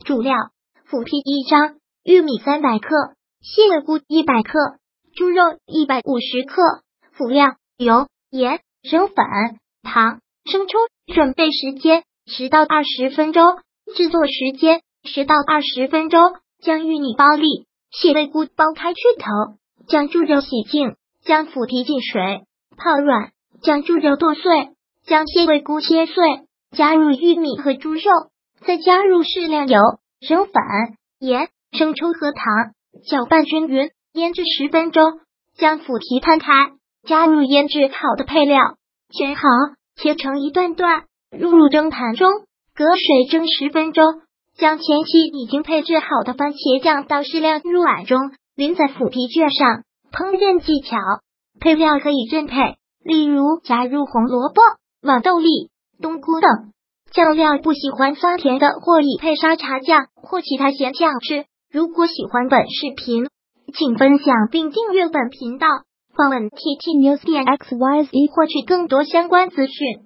主料：腐皮1张，玉米300克，蟹味菇100克，猪肉150克。辅料：油、盐、生粉、糖、生抽。准备时间10到20分钟，制作时间10到20分钟。将玉米剥粒，蟹味菇剥开去头，将猪肉洗净，将腐皮进水泡软，将猪肉剁碎，将蟹味菇切碎，加入玉米和猪肉，再加入适量油、生粉、盐、生抽和糖，搅拌均匀，腌制10分钟。将腐皮摊开，加入腌制好的配料，卷好，切成一段段，入蒸盘中，隔水蒸10分钟。将前期已经配置好的番茄酱倒适量入碗中，淋在腐皮卷上。烹饪技巧：配料可以任配，例如加入红萝卜、豌豆粒、冬菇等。酱料不喜欢酸甜的，或以配沙茶酱或其他咸酱汁。如果喜欢本视频，请分享并订阅本频道，访问 ttnews.xyz 获取更多相关资讯。